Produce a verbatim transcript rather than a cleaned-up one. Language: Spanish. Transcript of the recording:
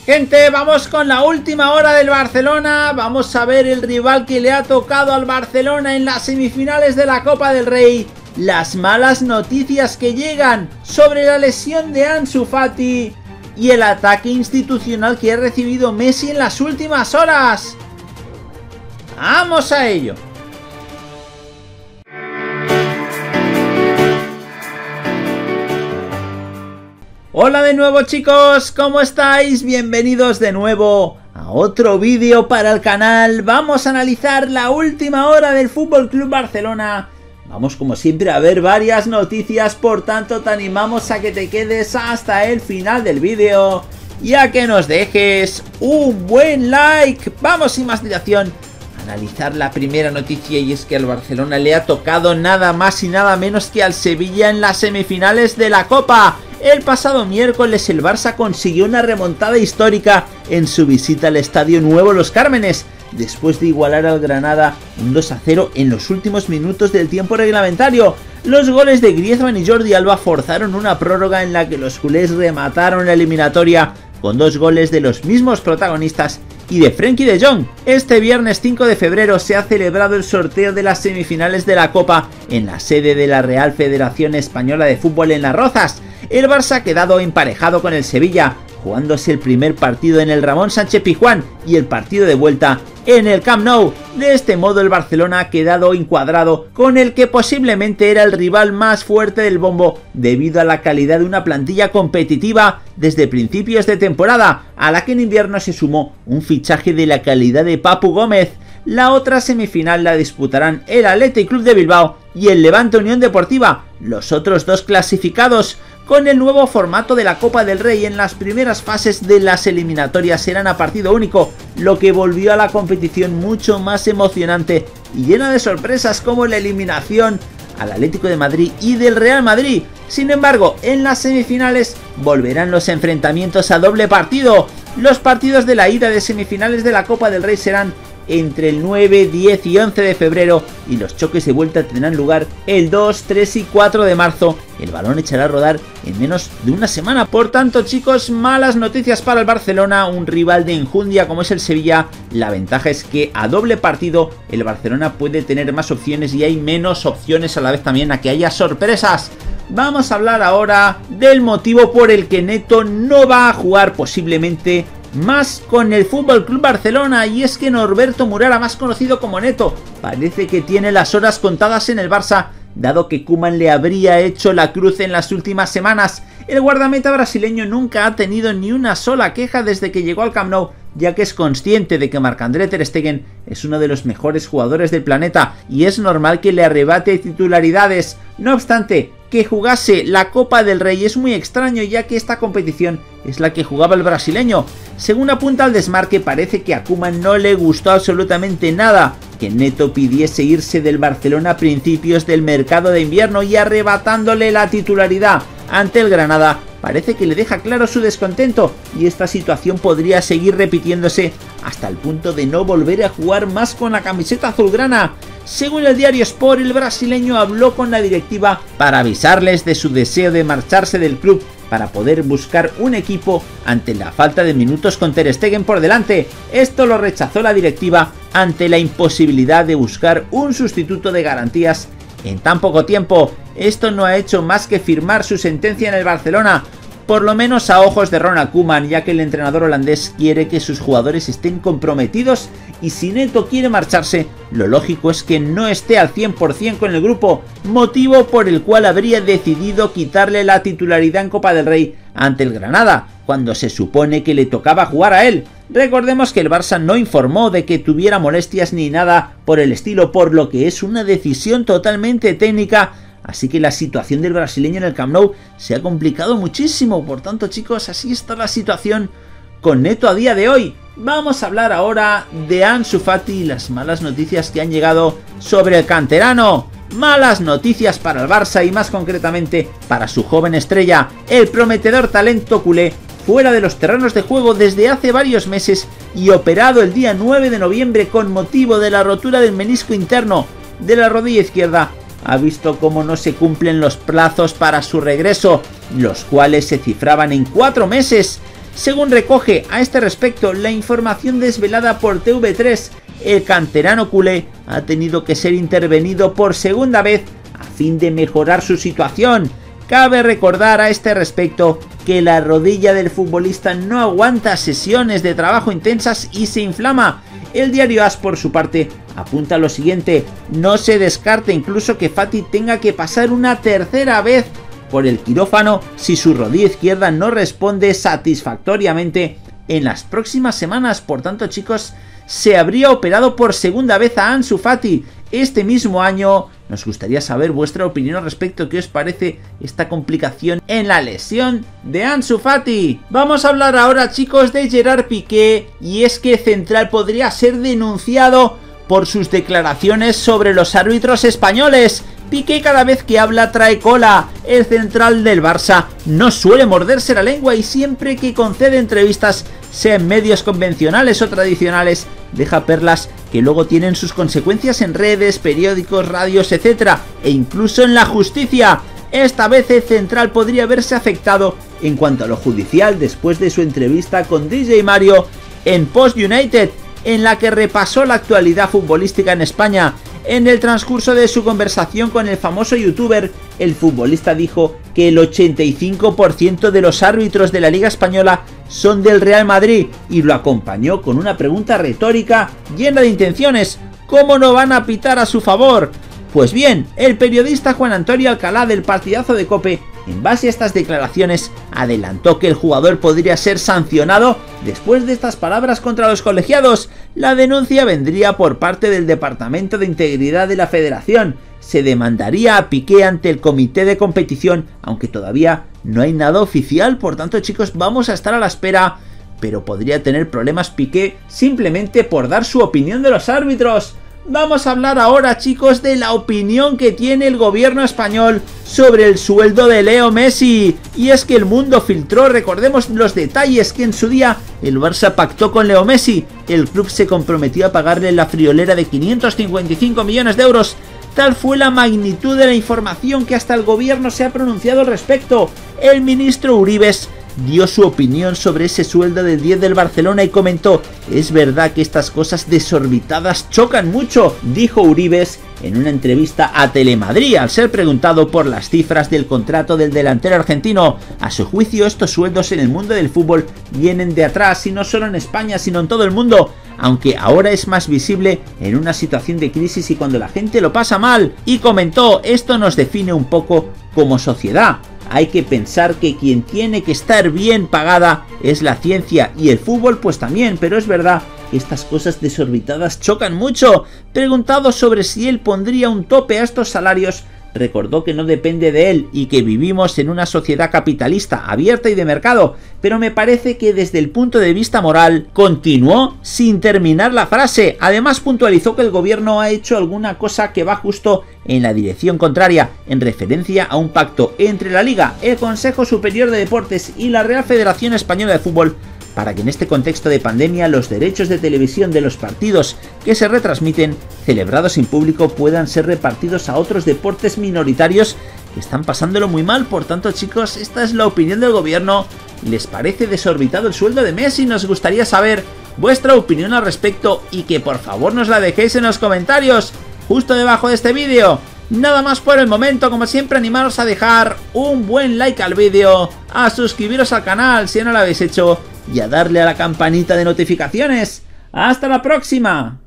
Gente, vamos con la última hora del Barcelona. Vamos a ver el rival que le ha tocado al Barcelona en las semifinales de la Copa del Rey. Las malas noticias que llegan sobre la lesión de Ansu Fati y el ataque institucional que ha recibido Messi en las últimas horas. ¡Vamos a ello! Hola de nuevo, chicos, ¿cómo estáis? Bienvenidos de nuevo a otro vídeo para el canal. Vamos a analizar la última hora del F C Barcelona. Vamos como siempre a ver varias noticias, por tanto te animamos a que te quedes hasta el final del vídeo y a que nos dejes un buen like. Vamos sin más dilación a analizar la primera noticia, y es que al Barcelona le ha tocado nada más y nada menos que al Sevilla en las semifinales de la Copa. El pasado miércoles el Barça consiguió una remontada histórica en su visita al Estadio Nuevo Los Cármenes, después de igualar al Granada un dos a cero en los últimos minutos del tiempo reglamentario. Los goles de Griezmann y Jordi Alba forzaron una prórroga en la que los culés remataron la eliminatoria con dos goles de los mismos protagonistas y de Frenkie de Jong. Este viernes cinco de febrero se ha celebrado el sorteo de las semifinales de la Copa en la sede de la Real Federación Española de Fútbol en Las Rozas. El Barça ha quedado emparejado con el Sevilla, jugándose el primer partido en el Ramón Sánchez Pizjuán y el partido de vuelta en el Camp Nou. De este modo el Barcelona ha quedado encuadrado con el que posiblemente era el rival más fuerte del bombo, debido a la calidad de una plantilla competitiva desde principios de temporada, a la que en invierno se sumó un fichaje de la calidad de Papu Gómez. La otra semifinal la disputarán el Athletic Club de Bilbao y el Levante Unión Deportiva, los otros dos clasificados. Con el nuevo formato de la Copa del Rey, en las primeras fases de las eliminatorias serán a partido único, lo que volvió a la competición mucho más emocionante y llena de sorpresas, como la eliminación al Atlético de Madrid y del Real Madrid. Sin embargo, en las semifinales volverán los enfrentamientos a doble partido. Los partidos de la ida de semifinales de la Copa del Rey serán entre el nueve, diez y once de febrero, y los choques de vuelta tendrán lugar el dos, tres y cuatro de marzo. El balón echará a rodar en menos de una semana. Por tanto, chicos, malas noticias para el Barcelona, un rival de enjundia como es el Sevilla. La ventaja es que a doble partido el Barcelona puede tener más opciones y hay menos opciones a la vez también a que haya sorpresas. Vamos a hablar ahora del motivo por el que Neto no va a jugar posiblemente más con el F C Barcelona, y es que Norberto Murara, más conocido como Neto, parece que tiene las horas contadas en el Barça, dado que Koeman le habría hecho la cruz en las últimas semanas. El guardameta brasileño nunca ha tenido ni una sola queja desde que llegó al Camp Nou, ya que es consciente de que Marc-André ter Stegen es uno de los mejores jugadores del planeta y es normal que le arrebate titularidades. No obstante, que jugase la Copa del Rey es muy extraño, ya que esta competición es la que jugaba el brasileño. Según apunta el Desmarque, parece que a Koeman no le gustó absolutamente nada que Neto pidiese irse del Barcelona a principios del mercado de invierno y arrebatándole la titularidad ante el Granada. Parece que le deja claro su descontento, y esta situación podría seguir repitiéndose hasta el punto de no volver a jugar más con la camiseta azulgrana. Según el diario Sport, el brasileño habló con la directiva para avisarles de su deseo de marcharse del club para poder buscar un equipo ante la falta de minutos con ter Stegen por delante. Esto lo rechazó la directiva ante la imposibilidad de buscar un sustituto de garantías en tan poco tiempo. Esto no ha hecho más que firmar su sentencia en el Barcelona, por lo menos a ojos de Ronald Koeman, ya que el entrenador holandés quiere que sus jugadores estén comprometidos, y si Neto quiere marcharse, lo lógico es que no esté al cien por cien con el grupo, motivo por el cual habría decidido quitarle la titularidad en Copa del Rey ante el Granada, cuando se supone que le tocaba jugar a él. Recordemos que el Barça no informó de que tuviera molestias ni nada por el estilo, por lo que es una decisión totalmente técnica. Así que la situación del brasileño en el Camp Nou se ha complicado muchísimo. Por tanto, chicos, así está la situación con Neto a día de hoy. Vamos a hablar ahora de Ansu Fati y las malas noticias que han llegado sobre el canterano. Malas noticias para el Barça y más concretamente para su joven estrella, el prometedor talento culé, fuera de los terrenos de juego desde hace varios meses y operado el día nueve de noviembre con motivo de la rotura del menisco interno de la rodilla izquierda. Ha visto cómo no se cumplen los plazos para su regreso, los cuales se cifraban en cuatro meses. Según recoge a este respecto la información desvelada por T V tres, el canterano culé ha tenido que ser intervenido por segunda vez a fin de mejorar su situación. Cabe recordar a este respecto que la rodilla del futbolista no aguanta sesiones de trabajo intensas y se inflama. El diario A S, por su parte, apunta lo siguiente: no se descarta incluso que Fati tenga que pasar una tercera vez por el quirófano si su rodilla izquierda no responde satisfactoriamente en las próximas semanas. Por tanto, chicos, se habría operado por segunda vez a Ansu Fati este mismo año. Nos gustaría saber vuestra opinión al respecto. ¿Qué os parece esta complicación en la lesión de Ansu Fati? Vamos a hablar ahora, chicos, de Gerard Piqué, y es que Central podría ser denunciado por sus declaraciones sobre los árbitros españoles. Piqué cada vez que habla trae cola. El central del Barça no suele morderse la lengua y siempre que concede entrevistas, sea en medios convencionales o tradicionales, deja perlas que luego tienen sus consecuencias en redes, periódicos, radios, etcétera, e incluso en la justicia. Esta vez el central podría verse afectado en cuanto a lo judicial después de su entrevista con D J Mario en Post United, en la que repasó la actualidad futbolística en España. En el transcurso de su conversación con el famoso youtuber, el futbolista dijo que el ochenta y cinco por ciento de los árbitros de la Liga Española son del Real Madrid, y lo acompañó con una pregunta retórica llena de intenciones: ¿cómo no van a pitar a su favor? Pues bien, el periodista Juan Antonio Alcalá del Partidazo de COPE, en base a estas declaraciones, adelantó que el jugador podría ser sancionado después de estas palabras contra los colegiados. La denuncia vendría por parte del Departamento de Integridad de la Federación. Se demandaría a Piqué ante el comité de competición, aunque todavía no hay nada oficial. Por tanto, chicos, vamos a estar a la espera, pero podría tener problemas Piqué simplemente por dar su opinión de los árbitros. Vamos a hablar ahora, chicos, de la opinión que tiene el gobierno español sobre el sueldo de Leo Messi. Y es que El Mundo filtró, recordemos los detalles, que en su día el Barça pactó con Leo Messi. El club se comprometió a pagarle la friolera de quinientos cincuenta y cinco millones de euros. Tal fue la magnitud de la información que hasta el gobierno se ha pronunciado al respecto. El ministro Uribes dio su opinión sobre ese sueldo del diez del Barcelona y comentó: es verdad que estas cosas desorbitadas chocan mucho, dijo Uribes en una entrevista a Telemadrid al ser preguntado por las cifras del contrato del delantero argentino. A su juicio, estos sueldos en el mundo del fútbol vienen de atrás, y no solo en España sino en todo el mundo, aunque ahora es más visible en una situación de crisis y cuando la gente lo pasa mal. Y comentó: esto nos define un poco como sociedad. Hay que pensar que quien tiene que estar bien pagada es la ciencia, y el fútbol pues también, pero es verdad que estas cosas desorbitadas chocan mucho. Preguntado sobre si él pondría un tope a estos salarios, recordó que no depende de él y que vivimos en una sociedad capitalista, abierta y de mercado, pero me parece que desde el punto de vista moral, continuó sin terminar la frase. Además puntualizó que el gobierno ha hecho alguna cosa que va justo en la dirección contraria, en referencia a un pacto entre la Liga, el Consejo Superior de Deportes y la Real Federación Española de Fútbol, para que en este contexto de pandemia los derechos de televisión de los partidos que se retransmiten celebrados en público puedan ser repartidos a otros deportes minoritarios que están pasándolo muy mal. Por tanto, chicos, esta es la opinión del gobierno. ¿Les parece desorbitado el sueldo de Messi? Nos gustaría saber vuestra opinión al respecto y que por favor nos la dejéis en los comentarios justo debajo de este vídeo. Nada más por el momento, como siempre animaros a dejar un buen like al vídeo, a suscribiros al canal si no lo habéis hecho y a darle a la campanita de notificaciones. ¡Hasta la próxima!